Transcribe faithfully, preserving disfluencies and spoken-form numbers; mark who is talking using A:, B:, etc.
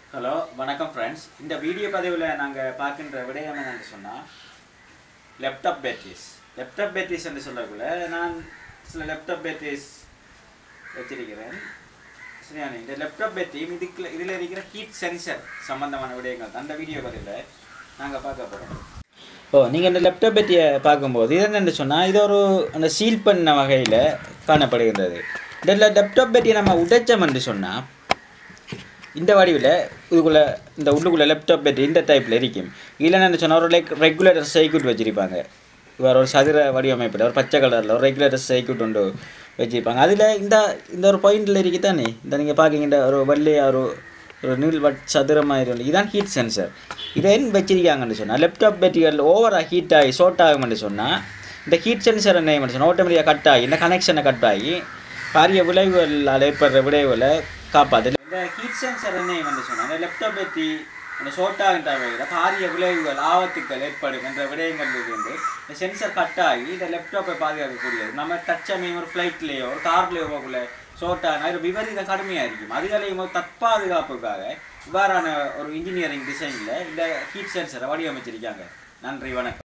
A: Hello வணக்கம் friends. இந்த video பதிவில் நாங்கள் பார்க்கின்ற விடயம் என்னென்னு சொன்னால் லேப்டாப் பேட்டரிஸ் லேப்டாப் பேட்டரிஸ் என்று சொல்லக்குள்ள நான் சில லேப்டாப் பேட்டரிஸ் வச்சிருக்கிறேன். சரியான இந்த லேப்டாப் பேட்டரி இதுக்குள்ள இதில் இருக்கிற ஹீட் சென்சர் சம்மந்தமான விடயங்கள் அந்த வீடியோ பதிவில் நாங்கள் பார்க்க போகிறோம். ஓ நீங்கள் இந்த லேப்டாப் பேட்டரியை பார்க்கும்போது இது என்னென்னு சொன்னால் இது ஒரு அந்த சீல் பண்ண வகையில் காணப்படுகின்றது. இந்த லேப்டாப் பேட்டரியை நம்ம உடைச்சோம் என்று சொன்னால் இந்த வடிவில் இதுக்குள்ளே இந்த உள்ளுக்குள்ளே லேப்டாப் பேட்டரி இந்த டைப்பில் இருக்கும். இதில் என்ன சொன்னால் ஒரு லைக் ரெகுலேட்டர் சர்க்யூட் வச்சுருப்பாங்க. வேறு ஒரு சதுர வடிவமைப்பில் ஒரு பச்சை கலரில் ஒரு ரெகுலேட்டர் சர்க்யூட் ஒன்று வச்சுருப்பாங்க. அதில் இந்த இந்த ஒரு பாயிண்டில் இருக்கு தானே இந்த நீங்கள் பார்க்கிங்கிட்ட ஒரு வெள்ளையாக ஒரு ஒரு நீள் வட் சதுரமாக ஒன்று இதுதான் ஹீட் சென்சர். இதை என்ன வச்சிருக்காங்கன்னு சொன்னால் லேப்டாப் பேட்டரிகள் ஓவராக ஹீட் ஆகி ஷார்ட் ஆகும்னு சொன்னால் இந்த ஹீட் சென்சர் என்ன சொன்னால் ஆட்டோமேட்டிக்காக கட் ஆகி இந்த கனெக்ஷனை கட் ஆகி பாரிய விளைவுகளால் ஏற்படுற விளைவுகளை காப்பாற்று. இந்த ஹீட் சென்சர் என்ன வந்து சொன்னால் இந்த லேப்டாப் பேட்டரி அந்த ஷார்ட்டாகின்ற வகையில் பாரிய விளைவுகள் ஆபத்துக்கள் ஏற்படும் என்ற விடயங்கள் இருந்து இந்த சென்சர் கட் ஆகி இந்த லேப்டாப்பை பாதுகாக்கக்கூடியது. நம்ம தற்சமயம் ஒரு ஃப்ளைட்லேயோ ஒரு கார்லேயோ போகக்குள்ள ஷார்ட் ஆனால் ஒரு விபரீதம் கடுமையாக இருக்கும். அதுகளையும் ஒரு தற்பாதுகாப்புக்காக இவ்வாறான ஒரு இன்ஜினியரிங் டிசைனில் இந்த ஹீட் சென்சரை வடிவமைச்சிருக்காங்க. நன்றி, வணக்கம்.